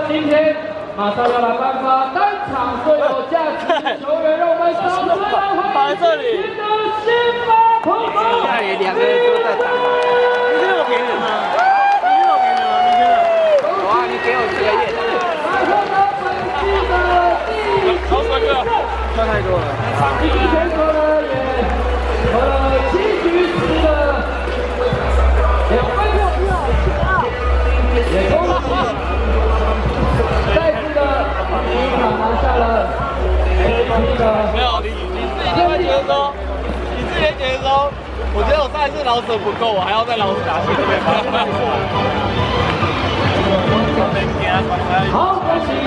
今天马上要来颁发单场最有价值的球员，让我们掌声来欢迎今天的先发投手。 那也两个人都在打。你这有别人吗？你这有别人吗？明天的。有啊，你给我这个月的。 超帅哥， 差太多了。 今天选手呢也投了7局10的2分，也恭喜再次的第一场拿下了 MVP 的。 没有，你自己觉得说，我觉得我上一次老舍不够，我还要再老舍打去这边吧。 好，恭喜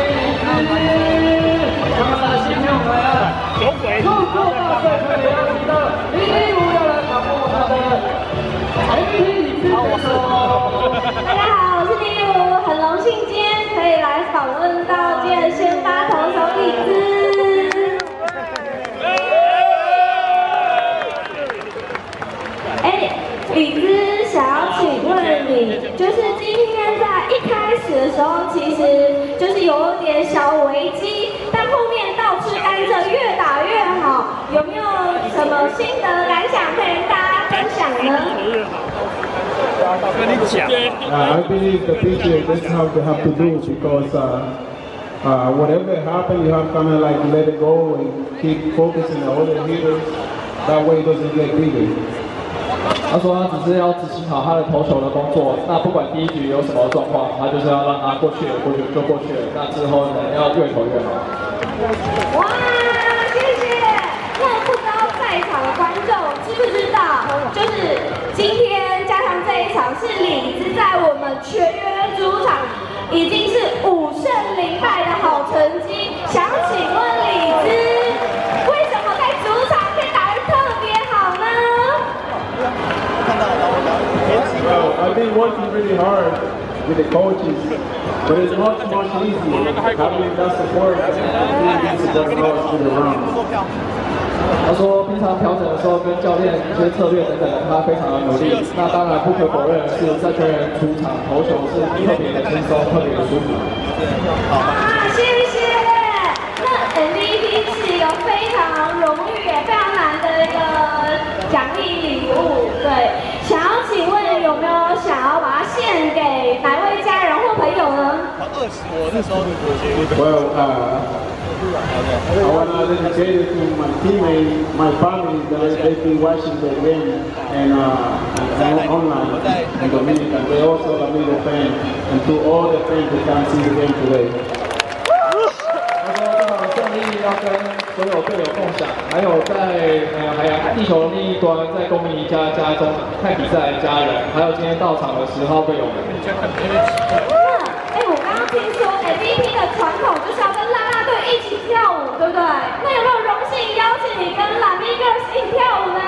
他们的新朋友们， 有鬼！ 透过大赛可以邀请到005要来访问我们的 MVP 李志选手。 大家好，我是005，很荣幸今天可以来访问到今天的先发投手李姿。李姿，想要请问你，就是今天在一开始的时候，其实就是有点小危机，但后面倒吃甘蔗，越打越好，有没有什么心得感想可以跟大家分享呢？ I believe the pitcher, that's how they have to do because whatever happens, you have kind of like let it go and keep focusing on the other hitters. That way it doesn't get bigger. 他说他只是要执行好他的投球的工作，那不管第一局有什么状况，他就是要让他过去了，过去就过去了，那之后呢要越投越好。 哇，谢谢！那不知道在场的观众知不知道，就是今天加上这一场是李姿在我们全员主场已经是5胜0败的好成绩，想请问李姿，为什么在主场可以打得特别好呢？ Well, I've been working really hard with the coaches, but it's much easier having that support and doing these support to the round. 他说平常调整的时候跟教练一些策略等等，他非常的努力。那当然不可否认的是，在全员出场投球是特别的轻松，特别的舒服。 哇，谢谢！那 MVP 是一个非常荣誉也非常难的一个奖励礼物，对。想要请问有没有想要把它献给哪位家人或朋友呢？ Well, I want to dedicate it to my teammates, my family that they've been watching the game and online in Dominican. They also love the fans and to all the fans that can see the game today. 要跟所有队友共享，还有在海洋地球的另一端，在公民家中看比赛的家人，还有今天到场的10号队友们。 我刚刚听说 MVP 的传统就是要跟啦啦队一起跳舞，对不对？那有没有荣幸邀请你跟蓝咪 girls 一起跳舞呢？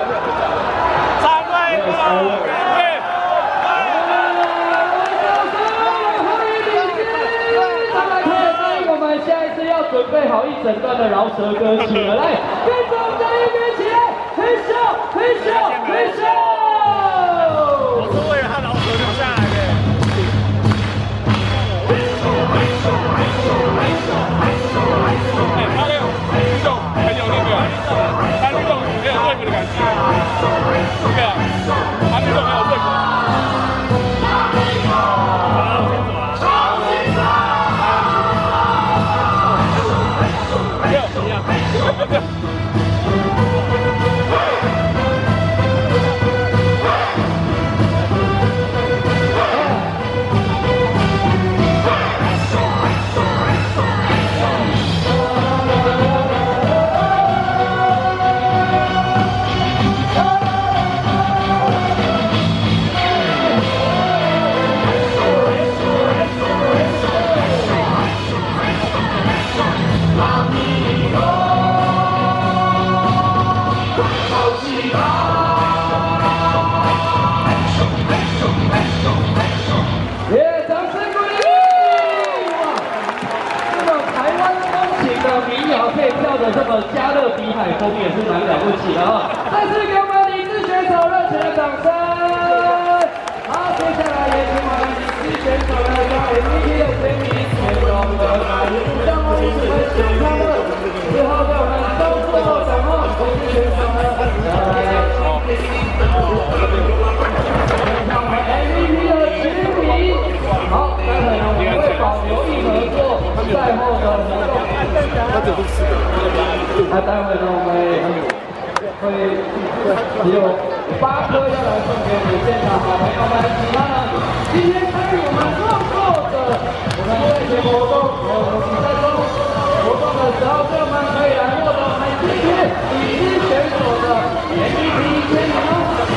准备好一整段的饶舌歌曲了，来，跟着我们的音乐起来，嘿咻嘿咻嘿咻！我是为了他饶舌留下来的。哎，他那种律动很有那个，他律动很有对付的感觉，对啊，他律动很有对付。 这么加勒比海风也是蛮了不起的啊！再次给我们李志选手热情的掌声。好，接下来也请我们李志选手呢，将 MVP 的签名从我们的马云将会一起来宣传的。之后在我们稍作等候，MVP 选手呢，来 MVP 的签名。好，待会呢我们会保留一盒做赛后的活动。那待会呢我们会有8颗要来送给我们现场好朋友们。那今天参与我们创作者我们这些活动还有我们比赛中活动的时候，朋友们可以来获得我们今天已知选手的 MVP 签名哦。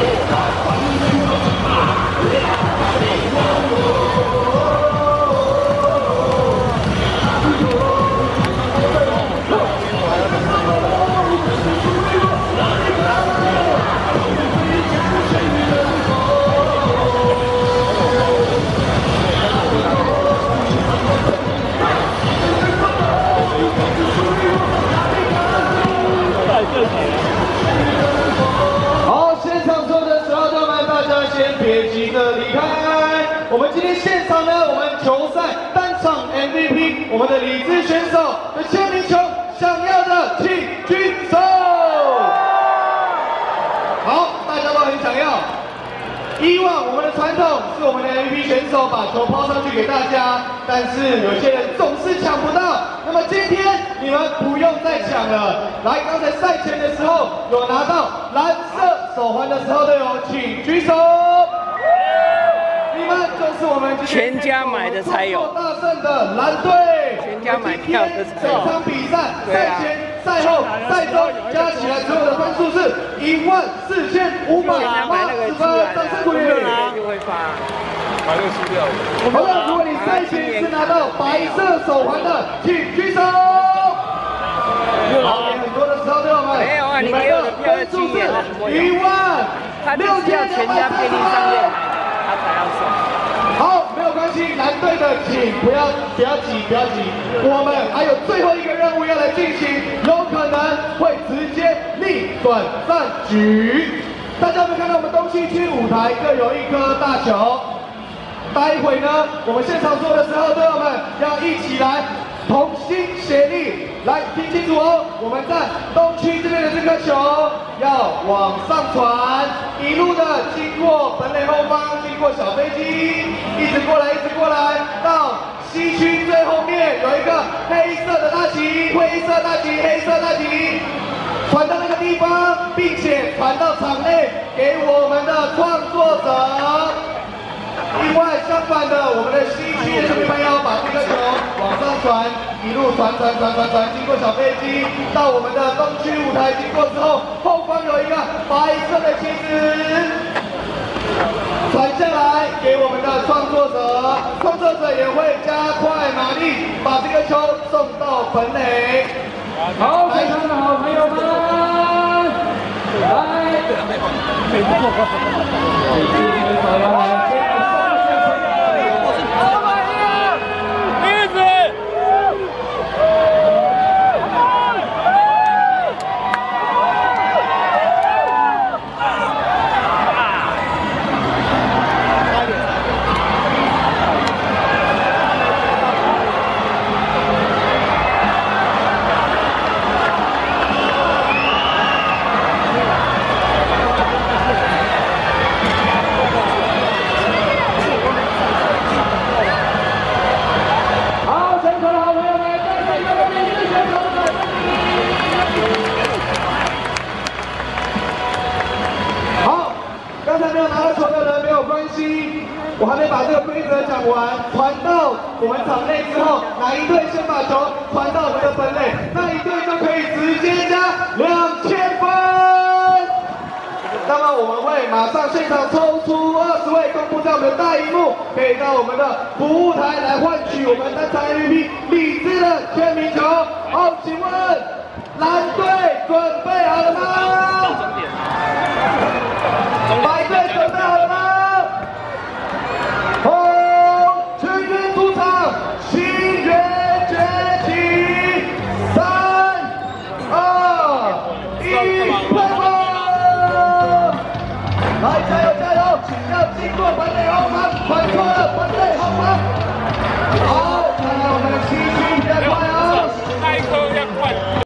好，现场所有的12队们，大家先别急着离开。我们今天现场呢，我们球赛单场 MVP， 我们的理智选手的签名球，想要的请举手。好，大家都很想要。以往我们的传统是我们的 MVP 选手把球抛上去给大家，但是有些人总是抢不到。那么今天你们不用再抢了。来，刚才赛前的时候有拿到蓝色手环的时候队友，请举手。你们就是我们今天全家买的才有大胜的蓝队。 全家买票的才有。 这场比赛赛前、赛后、赛中加起来所有的分数是14580分，掌声鼓励。 就会发。 好的，如果你赛前是拿到白色手环的，请举手。好，很多的时候，队友们， 没有啊，你给我的票要纪念的 16200， 他就是要全家便利商店买的，他才要送。 好，没有关系，蓝队的请不要急，不要急，我们还有最后一个任务要来进行，有可能会直接逆转战局。大家有没有看到我们东西区舞台各有一颗大球？待会呢，我们现场做的时候，队友们要一起来同心协力，来听清楚哦。我们在东区这边的这颗球要往上传，一路的经过本垒后方，经过小飞机，一直过来，到西区最后面有一个黑色的大旗，灰色大旗，黑色大旗。传到那个地方，并且传到场内给我们的创作者。另外，相反的，我们的西区的这边要把这个球往上传，一路传，经过小飞机，到我们的东区舞台经过之后，后方有一个白色的旗子，传下来给我们的创作者，创作者也会加快马力，把这个球送到本垒。好，现场的好朋友们，来，今天要来。我还没把这个规则讲完，传到我们场内之后，哪一队先把球传到我们的本垒，那一队就可以直接加2000分。那么我们会马上现场抽出20位，公布在我们的大荧幕，可以到我们的服务台来换取我们单场 MVP 李智的签名球。好，请问蓝队准备好了吗？白队准备好了吗？来，加油！要经过本垒后方，传错了。 备好吗？